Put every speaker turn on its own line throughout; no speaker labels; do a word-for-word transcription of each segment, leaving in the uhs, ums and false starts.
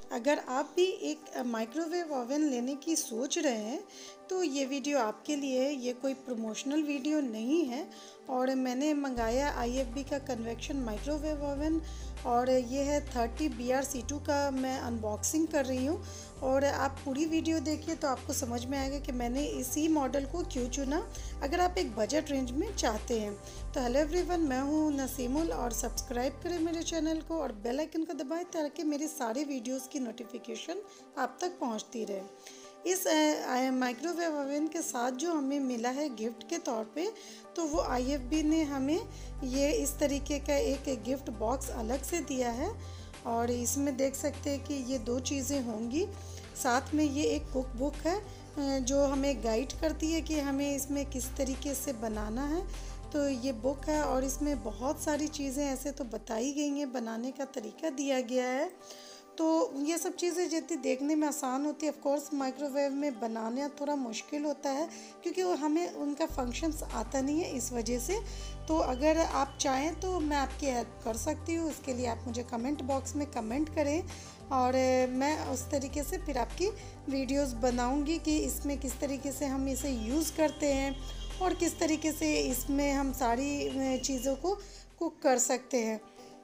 अगर आप भी एक माइक्रोवेव ओवन लेने की सोच रहे हैं तो ये वीडियो आपके लिए है। ये कोई प्रमोशनल वीडियो नहीं है और मैंने मंगाया आई एफ बी का कन्वेक्शन माइक्रोवेव ओवन और ये है thirty B R C two का मैं अनबॉक्सिंग कर रही हूँ। और आप पूरी वीडियो देखिए तो आपको समझ में आएगा कि मैंने इसी मॉडल को क्यों चुना अगर आप एक बजट रेंज में चाहते हैं। तो हेलो एवरीवन, मैं हूँ नसीमुल और सब्सक्राइब करें मेरे चैनल को और बेल आइकन को दबाएं ताकि मेरी सारी वीडियोस की नोटिफिकेशन आप तक पहुँचती रहे। इस माइक्रोवेव ओवन के साथ जो हमें मिला है गिफ्ट के तौर पे, तो वो आई एफ बी ने हमें ये इस तरीके का एक गिफ्ट बॉक्स अलग से दिया है और इसमें देख सकते हैं कि ये दो चीज़ें होंगी। साथ में ये एक कुक बुक है जो हमें गाइड करती है कि हमें इसमें किस तरीके से बनाना है। तो ये बुक है और इसमें बहुत सारी चीज़ें ऐसे तो बताई गई हैं, बनाने का तरीका दिया गया है। तो ये सब चीज़ें जितनी देखने में आसान होती है, ऑफ कोर्स माइक्रोवेव में बनाना थोड़ा मुश्किल होता है क्योंकि वो हमें उनका फंक्शंस आता नहीं है इस वजह से। तो अगर आप चाहें तो मैं आपकी हेल्प कर सकती हूँ। इसके लिए आप मुझे कमेंट बॉक्स में कमेंट करें और मैं उस तरीके से फिर आपकी वीडियोस बनाऊंगी कि इसमें किस तरीके से हम इसे यूज़ करते हैं और किस तरीके से इसमें हम सारी चीज़ों को कुक कर सकते हैं।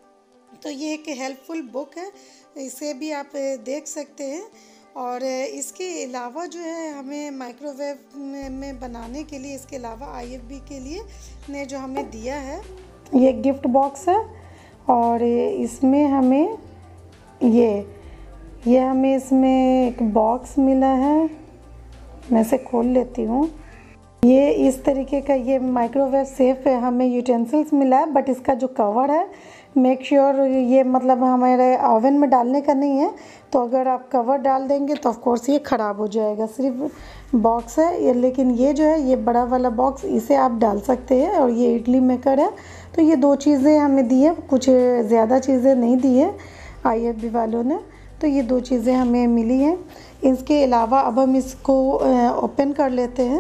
तो ये एक हेल्पफुल बुक है, इसे भी आप देख सकते हैं। और इसके अलावा जो है हमें माइक्रोवेव में बनाने के लिए इसके अलावा आई एफ बी के लिए ने जो हमें दिया है ये गिफ्ट बॉक्स है और इसमें हमें ये ये हमें इसमें एक बॉक्स मिला है। मैं इसे खोल लेती हूँ। ये इस तरीके का ये माइक्रोवेव सेफ है, हमें यूटेंसिल्स मिला है बट इसका जो कवर है मेक श्योर sure ये मतलब हमारे ओवन में डालने का नहीं है। तो अगर आप कवर डाल देंगे तो ऑफ कोर्स ये ख़राब हो जाएगा। सिर्फ बॉक्स है ये, लेकिन ये जो है ये बड़ा वाला बॉक्स इसे आप डाल सकते हैं और ये इडली मेकर है। तो ये दो चीज़ें हमें दी है, कुछ ज़्यादा चीज़ें नहीं दी है आई एफ बी वालों ने। तो ये दो चीज़ें हमें मिली हैं। इसके अलावा अब हम इसको ओपन कर लेते हैं।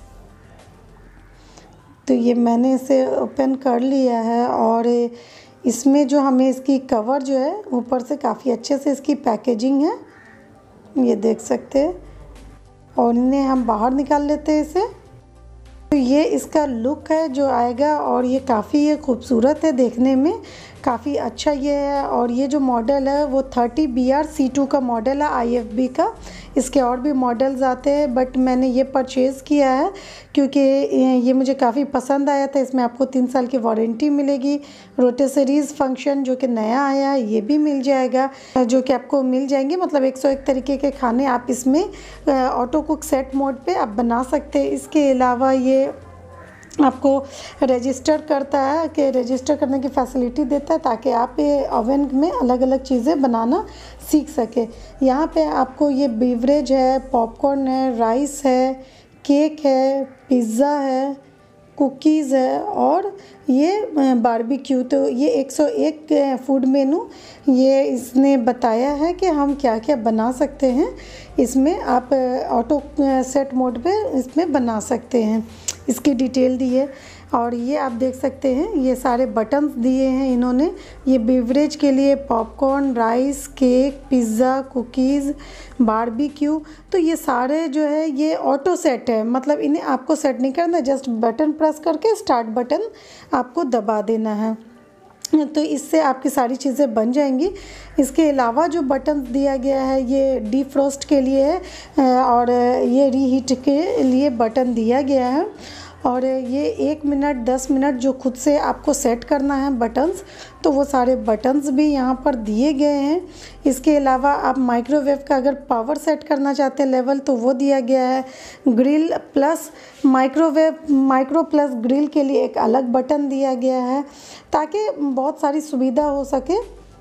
तो ये मैंने इसे ओपन कर लिया है और इसमें जो हमें इसकी कवर जो है ऊपर से काफ़ी अच्छे से इसकी पैकेजिंग है, ये देख सकते हैं। और इन्हें हम बाहर निकाल लेते हैं इसे। तो ये इसका लुक है जो आएगा और ये काफ़ी ये खूबसूरत है, देखने में काफ़ी अच्छा ये है। और ये जो मॉडल है वो thirty B R C two का मॉडल है आई एफ बी का। इसके और भी मॉडल्स आते हैं बट मैंने ये परचेज़ किया है क्योंकि ये मुझे काफ़ी पसंद आया था। इसमें आपको तीन साल की वारंटी मिलेगी। रोटेसरीज़ फंक्शन जो कि नया आया है ये भी मिल जाएगा, जो कि आपको मिल जाएंगे। मतलब एक सौ एक तरीके के खाने आप इसमें ऑटो कुक सेट मोड पे आप बना सकते हैं। इसके अलावा ये आपको रजिस्टर करता है कि रजिस्टर करने की फैसिलिटी देता है ताकि आप ओवन में अलग अलग चीज़ें बनाना सीख सके। यहाँ पे आपको ये बेवरेज है, पॉपकॉर्न है, राइस है, केक है, पिज़्ज़ा है, कुकीज़ है और ये बारबेक्यू। तो ये एक सौ एक फूड मेनू ये इसने बताया है कि हम क्या क्या बना सकते हैं। इसमें आप ऑटो सेट मोड पे इसमें बना सकते हैं, इसकी डिटेल दी है। और ये आप देख सकते हैं ये सारे बटन्स दिए हैं इन्होंने। ये बेवरेज के लिए popcorn, rice, cake, pizza, cookies, barbecue. तो ये सारे जो है ये ऑटो सेट है, मतलब इन्हें आपको सेट नहीं करना, जस्ट बटन प्रेस करके स्टार्ट बटन आपको दबा देना है। तो इससे आपकी सारी चीज़ें बन जाएंगी। इसके अलावा जो बटन दिया गया है ये डीफ्रोस्ट के लिए है और ये रीहीट के लिए बटन दिया गया है। और ये एक मिनट दस मिनट जो खुद से आपको सेट करना है बटन्स, तो वो सारे बटन्स भी यहाँ पर दिए गए हैं। इसके अलावा आप माइक्रोवेव का अगर पावर सेट करना चाहते हैं लेवल तो वो दिया गया है। Grill plus microwave micro plus grill के लिए एक अलग बटन दिया गया है ताकि बहुत सारी सुविधा हो सके।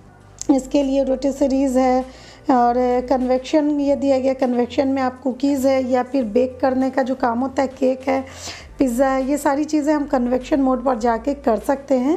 इसके लिए रोटेसरीज़ है और कन्वेक्शन ये दिया गया। कन्वेक्शन में आप कुकीज़ है या फिर बेक करने का जो काम होता है, केक है, पिज़्ज़ा है, ये सारी चीज़ें हम कन्वेक्शन मोड पर जाके कर सकते हैं।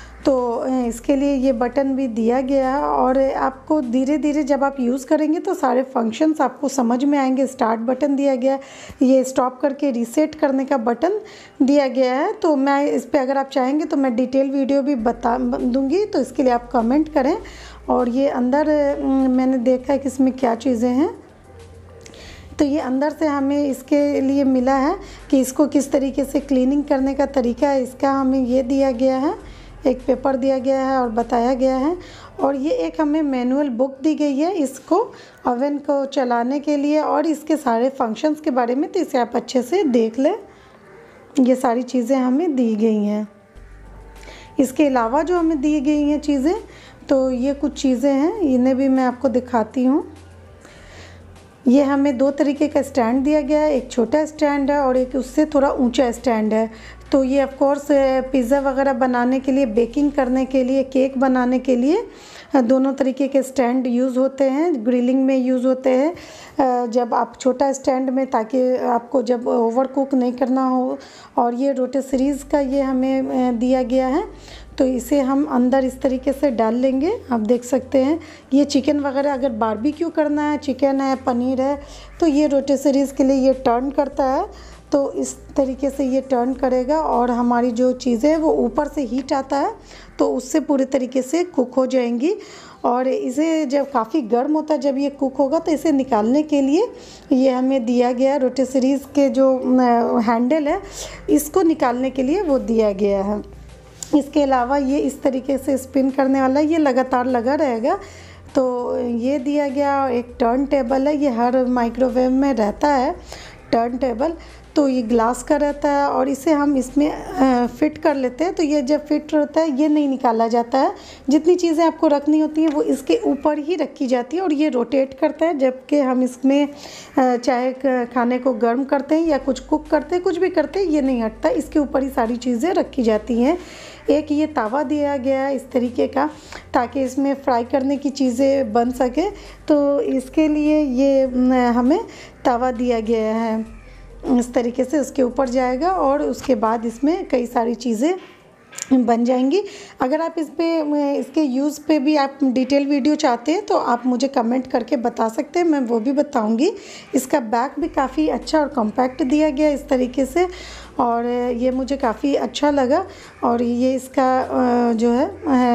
तो इसके लिए ये बटन भी दिया गया है और आपको धीरे धीरे जब आप यूज़ करेंगे तो सारे फंक्शंस आपको समझ में आएंगे। स्टार्ट बटन दिया गया है, ये स्टॉप करके रीसेट करने का बटन दिया गया है। तो मैं इस पर अगर आप चाहेंगे तो मैं डिटेल वीडियो भी बता दूंगी, तो इसके लिए आप कमेंट करें और ये अंदर मैंने देखा है कि इसमें क्या चीज़ें हैं। तो ये अंदर से हमें इसके लिए मिला है कि इसको किस तरीके से क्लीनिंग करने का तरीका है, इसका हमें ये दिया गया है, एक पेपर दिया गया है और बताया गया है। और ये एक हमें मैनुअल बुक दी गई है इसको ओवन को चलाने के लिए और इसके सारे फंक्शंस के बारे में, तो इसे आप अच्छे से देख लें। ये सारी चीज़ें हमें दी गई हैं। इसके अलावा जो हमें दी गई हैं चीज़ें, तो ये कुछ चीज़ें हैं, इन्हें भी मैं आपको दिखाती हूँ। ये हमें दो तरीके का स्टैंड दिया गया है, एक छोटा स्टैंड है और एक उससे थोड़ा ऊंचा स्टैंड है। तो ये ऑफ कोर्स पिज़्ज़ा वगैरह बनाने के लिए, बेकिंग करने के लिए, केक बनाने के लिए दोनों तरीके के स्टैंड यूज़ होते हैं। ग्रिलिंग में यूज़ होते हैं जब आप छोटा स्टैंड में, ताकि आपको जब ओवर कुक नहीं करना हो। और ये रोटिसरीज़ का ये हमें दिया गया है, तो इसे हम अंदर इस तरीके से डाल लेंगे। आप देख सकते हैं ये चिकन वगैरह अगर बारबेक्यू करना है, चिकन है, पनीर है, तो ये रोटिसरीज़ के लिए ये टर्न करता है। तो इस तरीके से ये टर्न करेगा और हमारी जो चीज़ें हैं वो ऊपर से हीट आता है, तो उससे पूरे तरीके से कुक हो जाएंगी। और इसे जब काफ़ी गर्म होता है, जब ये कुक होगा, तो इसे निकालने के लिए ये हमें दिया गया रोटिसरीज़ के जो हैंडल है, इसको निकालने के लिए वो दिया गया है। इसके अलावा ये इस तरीके से स्पिन करने वाला, ये लगातार लगा रहेगा। तो ये दिया गया। एक टर्न टेबल है, ये हर माइक्रोवेव में रहता है टर्न टेबल, तो ये ग्लास का रहता है और इसे हम इसमें फ़िट कर लेते हैं। तो ये जब फिट होता है, ये नहीं निकाला जाता है। जितनी चीज़ें आपको रखनी होती हैं वो इसके ऊपर ही रखी जाती है और ये रोटेट करता है, जबकि हम इसमें चाहे खाने को गर्म करते हैं या कुछ कुक करते हैं, कुछ भी करते हैं, ये नहीं हटता, इसके ऊपर ही सारी चीज़ें रखी जाती हैं। एक ये तवा दिया गया है इस तरीके का, ताकि इसमें फ्राई करने की चीज़ें बन सके। तो इसके लिए ये हमें तवा दिया गया है, इस तरीके से उसके ऊपर जाएगा और उसके बाद इसमें कई सारी चीज़ें बन जाएंगी। अगर आप इस पे इसके यूज़ पे भी आप डिटेल वीडियो चाहते हैं तो आप मुझे कमेंट करके बता सकते हैं, मैं वो भी बताऊंगी। इसका बैक भी काफ़ी अच्छा और कॉम्पैक्ट दिया गया इस तरीके से, और ये मुझे काफ़ी अच्छा लगा। और ये इसका जो है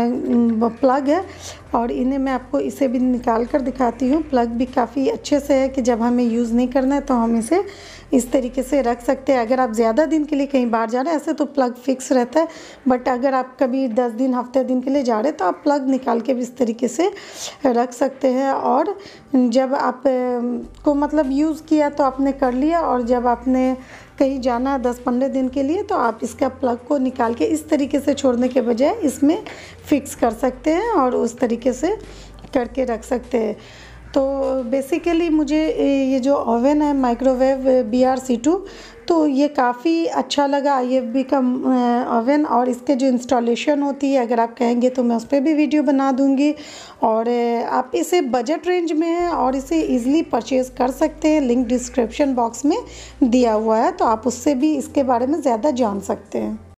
प्लग है, और इन्हें मैं आपको इसे भी निकाल कर दिखाती हूँ। प्लग भी काफ़ी अच्छे से है कि जब हमें यूज़ नहीं करना है तो हम इसे इस तरीके से रख सकते हैं। अगर आप ज़्यादा दिन के लिए कहीं बाहर जा रहे हैं, ऐसे तो प्लग फिक्स रहता है, बट अगर आप कभी दस दिन हफ्ते दिन के लिए जा रहे हैं तो आप प्लग निकाल के भी इस तरीके से रख सकते हैं। और जब आप को मतलब यूज़ किया तो आपने कर लिया, और जब आपने कहीं जाना है दस पंद्रह दिन के लिए तो आप इसका प्लग को निकाल के इस तरीके से छोड़ने के बजाय इसमें फ़िक्स कर सकते हैं और उस तरीके से करके रख सकते हैं। तो बेसिकली मुझे ये जो ओवन है microwave B R C two, तो ये काफ़ी अच्छा लगा आई एफ बी का ओवन। और इसके जो इंस्टॉलेशन होती है, अगर आप कहेंगे तो मैं उस पर भी वीडियो बना दूंगी। और आप इसे बजट रेंज में है और इसे इजीली परचेज़ कर सकते हैं, लिंक डिस्क्रिप्शन बॉक्स में दिया हुआ है, तो आप उससे भी इसके बारे में ज़्यादा जान सकते हैं।